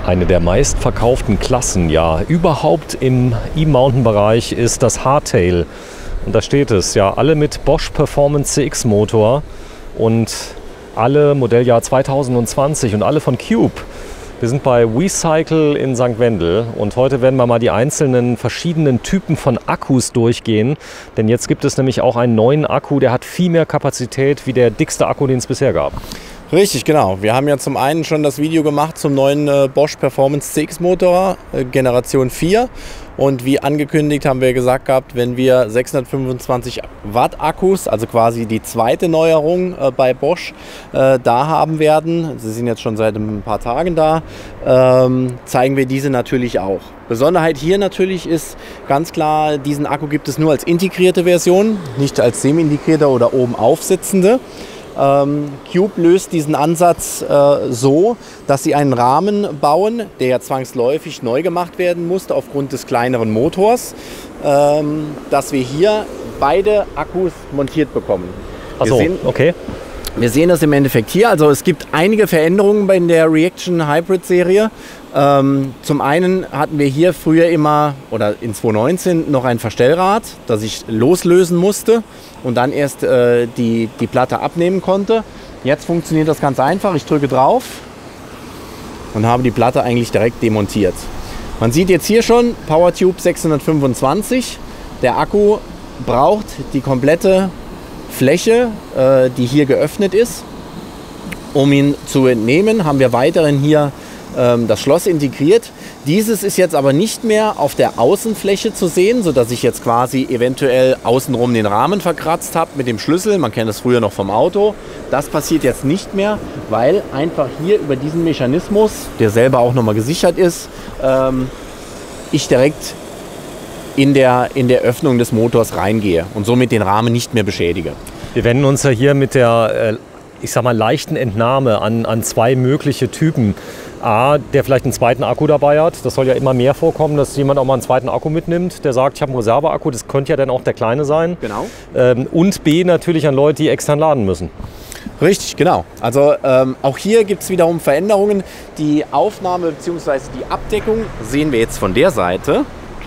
Eine der meistverkauften Klassen, ja, überhaupt im E-Mountain-Bereich ist das Hardtail. Und da steht es, ja, alle mit Bosch Performance CX Motor und alle Modelljahr 2020 und alle von Cube. Wir sind bei WeCycle in St. Wendel und heute werden wir mal die einzelnen verschiedenen Typen von Akkus durchgehen. Denn jetzt gibt es nämlich auch einen neuen Akku, der hat viel mehr Kapazität wie der dickste Akku, den es bisher gab. Richtig, genau. Wir haben ja zum einen schon das Video gemacht zum neuen Bosch Performance CX Motor Generation 4. Und wie angekündigt haben wir gesagt gehabt, wenn wir 625 Watt Akkus, also quasi die zweite Neuerung bei Bosch, da haben werden, sie sind jetzt schon seit ein paar Tagen da, zeigen wir diese natürlich auch. Besonderheit hier natürlich ist ganz klar, diesen Akku gibt es nur als integrierte Version, nicht als semi-integrierte oder oben aufsitzende. Cube löst diesen Ansatz so, dass sie einen Rahmen bauen, der ja zwangsläufig neu gemacht werden musste aufgrund des kleineren Motors, dass wir hier beide Akkus montiert bekommen. Achso, okay. Wir sehen das im Endeffekt hier. Also es gibt einige Veränderungen bei der Reaction Hybrid Serie. Zum einen hatten wir hier früher immer, oder in 2019, noch ein Verstellrad, das ich loslösen musste und dann erst die Platte abnehmen konnte. Jetzt funktioniert das ganz einfach. Ich drücke drauf und habe die Platte eigentlich direkt demontiert. Man sieht jetzt hier schon PowerTube 625. Der Akku braucht die komplette Fläche, die hier geöffnet ist. Um ihn zu entnehmen, haben wir weiterhin hier das Schloss integriert. Dieses ist jetzt aber nicht mehr auf der Außenfläche zu sehen, sodass ich jetzt quasi eventuell außenrum den Rahmen verkratzt habe mit dem Schlüssel. Man kennt das früher noch vom Auto. Das passiert jetzt nicht mehr, weil einfach hier über diesen Mechanismus, der selber auch nochmal gesichert ist, ich direkt in der Öffnung des Motors reingehe und somit den Rahmen nicht mehr beschädige. Wir wenden uns ja hier mit der, ich sag mal, leichten Entnahme an zwei mögliche Typen. A, der vielleicht einen zweiten Akku dabei hat. Das soll ja immer mehr vorkommen, dass jemand auch mal einen zweiten Akku mitnimmt, der sagt, ich habe einen Reserveakku, das könnte ja dann auch der kleine sein. Genau. Und B, natürlich an Leute, die extern laden müssen. Richtig, genau. Also auch hier gibt es wiederum Veränderungen. Die Aufnahme bzw. die Abdeckung sehen wir jetzt von der Seite.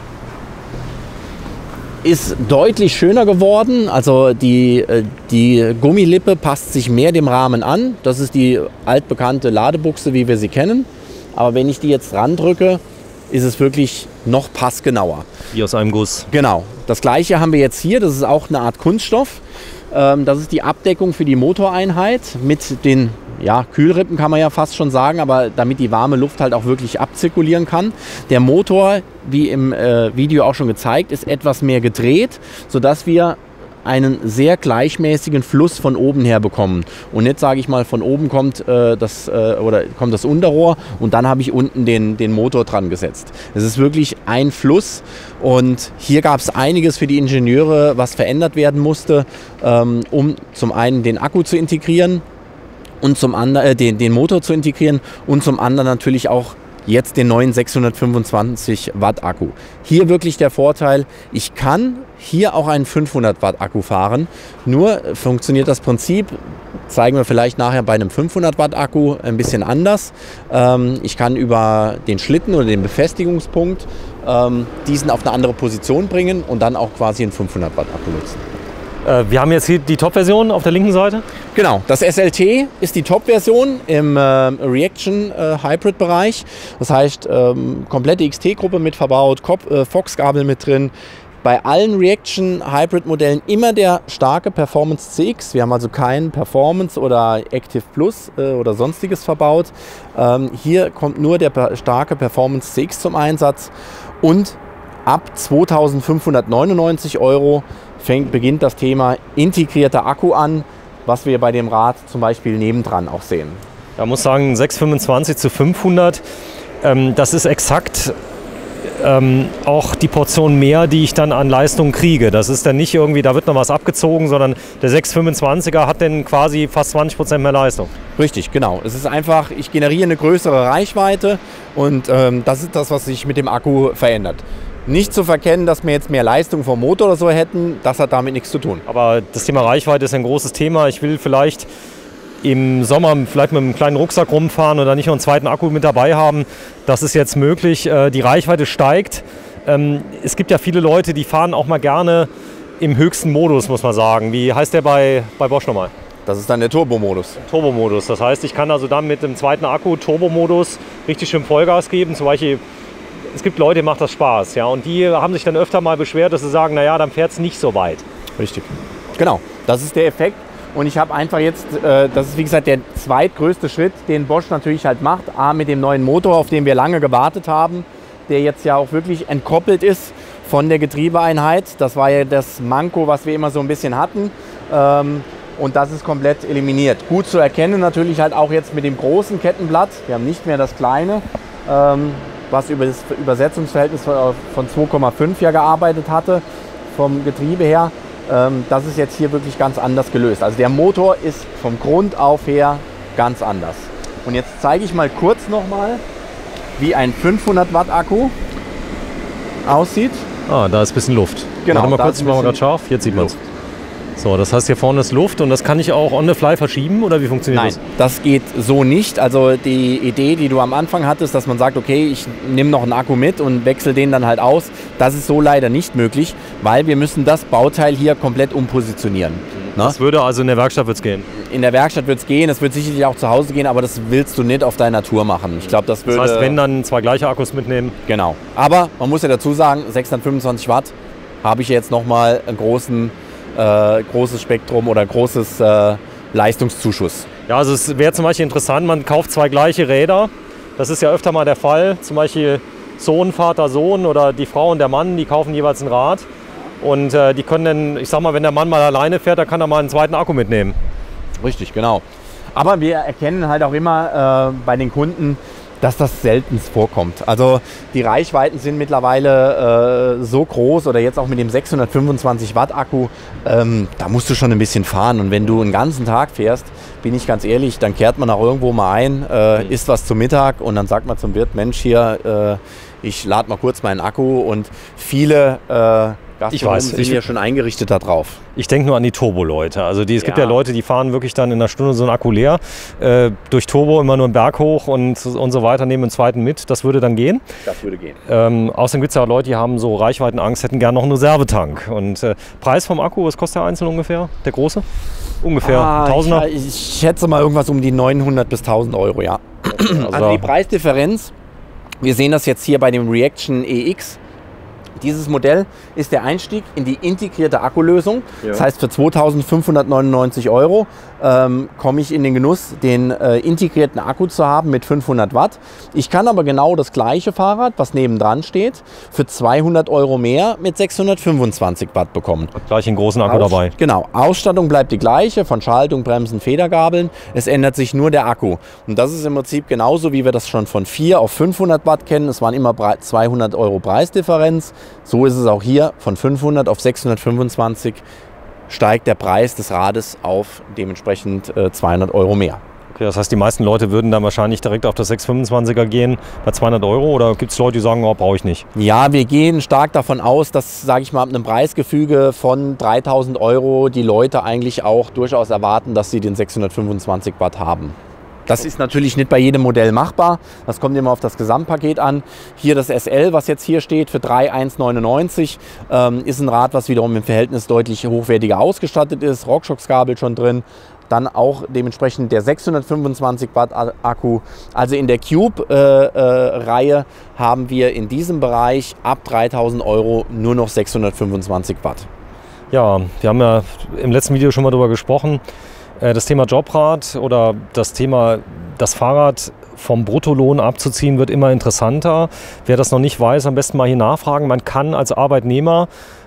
Ist deutlich schöner geworden, also die Gummilippe passt sich mehr dem Rahmen an. Das ist die altbekannte Ladebuchse, wie wir sie kennen. Aber wenn ich die jetzt randrücke, ist es wirklich noch passgenauer. Wie aus einem Guss. Genau. Das gleiche haben wir jetzt hier, das ist auch eine Art Kunststoff. Das ist die Abdeckung für die Motoreinheit mit den Kühlrippen, kann man ja fast schon sagen, aber damit die warme Luft halt auch wirklich abzirkulieren kann. Der Motor, wie im Video auch schon gezeigt, ist etwas mehr gedreht, sodass wir einen sehr gleichmäßigen Fluss von oben her bekommen. Und jetzt sage ich mal, von oben kommt das Unterrohr und dann habe ich unten den Motor dran gesetzt. Es ist wirklich ein Fluss und hier gab es einiges für die Ingenieure, was verändert werden musste, um zum einen den Akku zu integrieren und zum anderen den Motor zu integrieren und zum anderen natürlich auch jetzt den neuen 625 Watt Akku. Hier wirklich der Vorteil, ich kann hier auch einen 500 Watt Akku fahren, nur funktioniert das Prinzip, zeigen wir vielleicht nachher bei einem 500 Watt Akku ein bisschen anders. Ich kann über den Schlitten oder den Befestigungspunkt diesen auf eine andere Position bringen und dann auch quasi einen 500 Watt Akku nutzen. Wir haben jetzt hier die Top-Version auf der linken Seite. Genau, das SLT ist die Top-Version im Reaction-Hybrid-Bereich. Das heißt, komplette XT-Gruppe mit verbaut, Fox-Gabel mit drin. Bei allen Reaction-Hybrid-Modellen immer der starke Performance CX. Wir haben also kein Performance oder Active Plus oder sonstiges verbaut. Hier kommt nur der starke Performance CX zum Einsatz. Und ab 2.599 € beginnt das Thema integrierter Akku an, was wir bei dem Rad zum Beispiel nebendran auch sehen. Da muss sagen, 625 zu 500, das ist exakt auch die Portion mehr, die ich dann an Leistung kriege. Das ist dann nicht irgendwie, da wird noch was abgezogen, sondern der 625er hat dann quasi fast 20% mehr Leistung. Richtig, genau. Es ist einfach, ich generiere eine größere Reichweite und das ist das, was sich mit dem Akku verändert. Nicht zu verkennen, dass wir jetzt mehr Leistung vom Motor oder so hätten, das hat damit nichts zu tun. Aber das Thema Reichweite ist ein großes Thema. Ich will vielleicht im Sommer vielleicht mit einem kleinen Rucksack rumfahren oder nicht noch einen zweiten Akku mit dabei haben. Das ist jetzt möglich. Die Reichweite steigt. Es gibt ja viele Leute, die fahren auch mal gerne im höchsten Modus, muss man sagen. Wie heißt der bei Bosch nochmal? Das ist dann der Turbo-Modus. Turbo-Modus. Das heißt, ich kann also dann mit dem zweiten Akku Turbo-Modus richtig schön Vollgas geben. Zum Beispiel, es gibt Leute, denen macht das Spaß. Ja, und die haben sich dann öfter mal beschwert, dass sie sagen, naja, dann fährt es nicht so weit. Richtig. Genau, das ist der Effekt. Und ich habe einfach jetzt, das ist wie gesagt der zweitgrößte Schritt, den Bosch natürlich halt macht. A, mit dem neuen Motor, auf den wir lange gewartet haben, der jetzt ja auch wirklich entkoppelt ist von der Getriebeeinheit. Das war ja das Manko, was wir immer so ein bisschen hatten. Und das ist komplett eliminiert. Gut zu erkennen natürlich halt auch jetzt mit dem großen Kettenblatt. Wir haben nicht mehr das kleine, was über das Übersetzungsverhältnis von 2,5 ja gearbeitet hatte, vom Getriebe her. Das ist jetzt hier wirklich ganz anders gelöst. Also der Motor ist vom Grund auf her ganz anders. Und jetzt zeige ich mal kurz nochmal, wie ein 500 Watt Akku aussieht. Ah, da ist ein bisschen Luft. Genau. Warte mal kurz, ich mache mal gerade scharf. Jetzt sieht man es. So, das heißt, hier vorne ist Luft und das kann ich auch on the fly verschieben oder wie funktioniert das? Nein, das geht so nicht. Also die Idee, die du am Anfang hattest, dass man sagt, okay, ich nehme noch einen Akku mit und wechsle den dann halt aus, das ist so leider nicht möglich, weil wir müssen das Bauteil hier komplett umpositionieren. Das würde also in der Werkstatt wird's gehen? In der Werkstatt wird es gehen, es wird sicherlich auch zu Hause gehen, aber das willst du nicht auf deiner Tour machen. Ich glaube, das würde... Das heißt, wenn dann zwei gleiche Akkus mitnehmen? Genau. Aber man muss ja dazu sagen, 625 Watt habe ich jetzt nochmal einen großes Spektrum oder großes Leistungszuschuss. Ja, also es wäre zum Beispiel interessant, man kauft zwei gleiche Räder. Das ist ja öfter mal der Fall. Zum Beispiel Sohn, Vater, Sohn oder die Frau und der Mann, die kaufen jeweils ein Rad. Und die können dann, ich sag mal, wenn der Mann mal alleine fährt, dann kann er mal einen zweiten Akku mitnehmen. Richtig, genau. Aber wir erkennen halt auch immer bei den Kunden, dass das seltenst vorkommt. Also die Reichweiten sind mittlerweile so groß oder jetzt auch mit dem 625 Watt Akku, da musst du schon ein bisschen fahren. Und wenn du einen ganzen Tag fährst, bin ich ganz ehrlich, dann kehrt man auch irgendwo mal ein, isst was zum Mittag und dann sagt man zum Wirt, Mensch hier, ich lade mal kurz meinen Akku und viele Gastronomen sind ja schon eingerichtet darauf. Ich denke nur an die Turbo-Leute. Also es gibt ja Leute, die fahren wirklich dann in einer Stunde so einen Akku leer, durch Turbo immer nur einen Berg hoch und so weiter, nehmen einen zweiten mit. Das würde dann gehen. Das würde gehen. Außerdem gibt es ja auch Leute, die haben so Reichweitenangst, hätten gerne noch einen Reservetank. Und Preis vom Akku, was kostet der einzelne ungefähr? Der große? Ungefähr 1000er? Ich schätze mal irgendwas um die 900 bis 1000 Euro, ja. Okay, also die Preisdifferenz, wir sehen das jetzt hier bei dem Reaction EX. Dieses Modell ist der Einstieg in die integrierte Akkulösung. Ja. Das heißt, für 2.599 Euro komme ich in den Genuss, den integrierten Akku zu haben mit 500 Watt. Ich kann aber genau das gleiche Fahrrad, was nebendran steht, für 200 Euro mehr mit 625 Watt bekommen. Gleich einen großen Akku dabei. Genau. Ausstattung bleibt die gleiche, von Schaltung, Bremsen, Federgabeln. Es ändert sich nur der Akku. Und das ist im Prinzip genauso, wie wir das schon von 4 auf 500 Watt kennen. Es waren immer 200 Euro Preisdifferenz. So ist es auch hier, von 500 auf 625 steigt der Preis des Rades auf dementsprechend 200 Euro mehr. Okay, das heißt, die meisten Leute würden dann wahrscheinlich direkt auf das 625er gehen bei 200 Euro oder gibt es Leute, die sagen, oh, brauche ich nicht? Ja, wir gehen stark davon aus, dass, sage ich mal, mit einem Preisgefüge von 3.000 Euro die Leute eigentlich auch durchaus erwarten, dass sie den 625 Watt haben. Das ist natürlich nicht bei jedem Modell machbar. Das kommt immer auf das Gesamtpaket an. Hier das SL, was jetzt hier steht, für 3.199, ist ein Rad, was wiederum im Verhältnis deutlich hochwertiger ausgestattet ist. RockShox-Kabel schon drin. Dann auch dementsprechend der 625 Watt Akku. Also in der Cube-Reihe haben wir in diesem Bereich ab 3.000 Euro nur noch 625 Watt. Ja, wir haben ja im letzten Video schon mal darüber gesprochen. Das Thema Jobrad oder das Thema, das Fahrrad vom Bruttolohn abzuziehen, wird immer interessanter. Wer das noch nicht weiß, am besten mal hier nachfragen. Man kann als Arbeitnehmer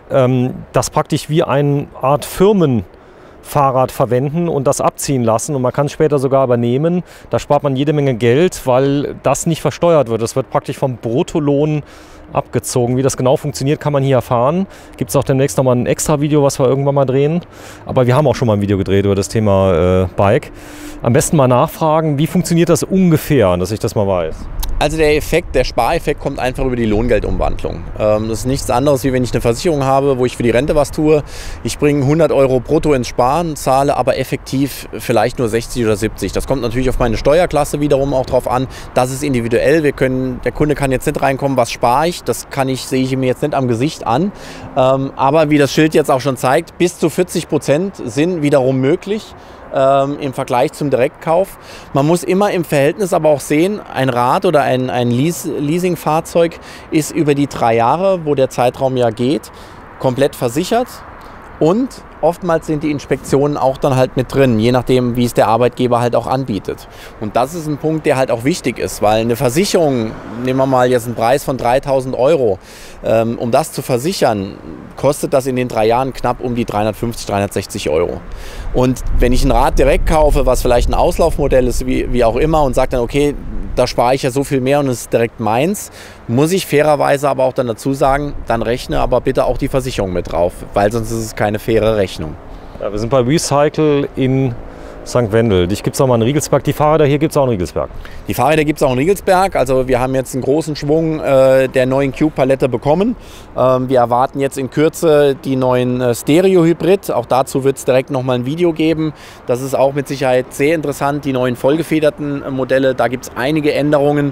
das praktisch wie eine Art Firmenfahrrad verwenden und das abziehen lassen und man kann es später sogar übernehmen. Da spart man jede Menge Geld, weil das nicht versteuert wird. Das wird praktisch vom Bruttolohn abgezogen. Wie das genau funktioniert, kann man hier erfahren. Gibt es auch demnächst nochmal ein extra Video, was wir irgendwann mal drehen. Aber wir haben auch schon mal ein Video gedreht über das Thema Bike. Am besten mal nachfragen, wie funktioniert das ungefähr, dass ich das mal weiß. Also der Effekt, der Spareffekt kommt einfach über die Lohngeldumwandlung. Das ist nichts anderes, wie wenn ich eine Versicherung habe, wo ich für die Rente was tue. Ich bringe 100 Euro brutto ins Sparen, zahle aber effektiv vielleicht nur 60 oder 70. Das kommt natürlich auf meine Steuerklasse wiederum auch drauf an. Das ist individuell. Der Kunde kann jetzt nicht reinkommen, was spare ich. Das sehe ich mir jetzt nicht am Gesicht an. Aber wie das Schild jetzt auch schon zeigt, bis zu 40% sind wiederum möglich. Im Vergleich zum Direktkauf. Man muss immer im Verhältnis aber auch sehen, ein Rad oder ein Leasingfahrzeug ist über die 3 Jahre, wo der Zeitraum ja geht, komplett versichert und oftmals sind die Inspektionen auch dann halt mit drin, je nachdem, wie es der Arbeitgeber halt auch anbietet. Und das ist ein Punkt, der halt auch wichtig ist, weil eine Versicherung, nehmen wir mal jetzt einen Preis von 3.000 Euro, um das zu versichern, kostet das in den 3 Jahren knapp um die 350, 360 Euro. Und wenn ich ein Rad direkt kaufe, was vielleicht ein Auslaufmodell ist, wie auch immer, und sage dann, okay, da spare ich ja so viel mehr und es ist direkt meins, muss ich fairerweise aber auch dann dazu sagen, dann rechne aber bitte auch die Versicherung mit drauf, weil sonst ist es keine faire Rechnung. Ja, wir sind bei Recycle in St. Wendel. Dich gibt es auch mal in Riegelsberg. Die Fahrräder hier gibt es auch in Riegelsberg. Die Fahrräder gibt es auch in Riegelsberg. Also wir haben jetzt einen großen Schwung der neuen Cube-Palette bekommen. Wir erwarten jetzt in Kürze die neuen Stereo-Hybrid. Auch dazu wird es direkt nochmal ein Video geben. Das ist auch mit Sicherheit sehr interessant. Die neuen vollgefederten Modelle, da gibt es einige Änderungen.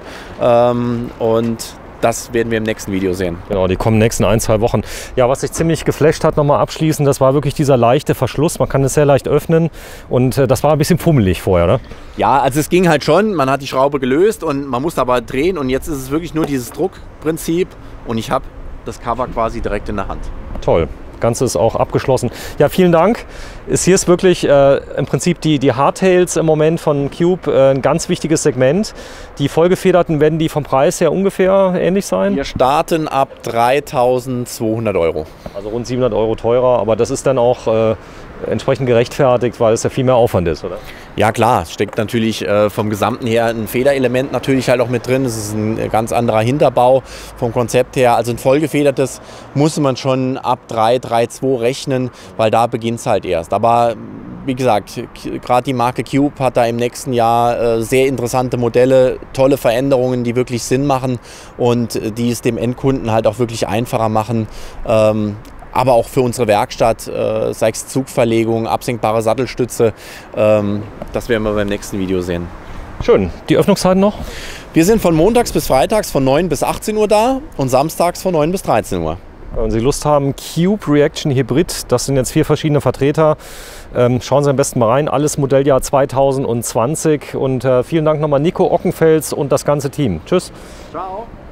Und das werden wir im nächsten Video sehen. Genau, die kommen nächsten 1, 2 Wochen. Ja, was sich ziemlich geflasht hat, nochmal abschließend, das war wirklich dieser leichte Verschluss. Man kann es sehr leicht öffnen und das war ein bisschen fummelig vorher, ne? Ja, also es ging halt schon. Man hat die Schraube gelöst und man musste aber drehen und jetzt ist es wirklich nur dieses Druckprinzip und ich habe das Cover quasi direkt in der Hand. Toll. Ganze ist auch abgeschlossen. Ja, vielen Dank. Hier ist wirklich im Prinzip die Hardtails im Moment von Cube ein ganz wichtiges Segment. Die vollgefederten, werden die vom Preis her ungefähr ähnlich sein? Wir starten ab 3.200 Euro. Also rund 700 Euro teurer, aber das ist dann auch entsprechend gerechtfertigt, weil es ja viel mehr Aufwand ist, oder? Ja klar, es steckt natürlich vom Gesamten her ein Federelement natürlich halt auch mit drin. Es ist ein ganz anderer Hinterbau vom Konzept her. Also ein vollgefedertes muss man schon ab 3.2 rechnen, weil da beginnt es halt erst. Aber wie gesagt, gerade die Marke Cube hat da im nächsten Jahr sehr interessante Modelle, tolle Veränderungen, die wirklich Sinn machen und die es dem Endkunden halt auch wirklich einfacher machen. Aber auch für unsere Werkstatt, sei es Zugverlegung, absenkbare Sattelstütze, das werden wir beim nächsten Video sehen. Schön. Die Öffnungszeiten noch? Wir sind von montags bis freitags von 9 bis 18 Uhr da und samstags von 9 bis 13 Uhr. Wenn Sie Lust haben, Cube Reaction Hybrid, das sind jetzt 4 verschiedene Vertreter. Schauen Sie am besten mal rein, alles Modelljahr 2020 und vielen Dank nochmal Nico Ockenfels und das ganze Team. Tschüss. Ciao.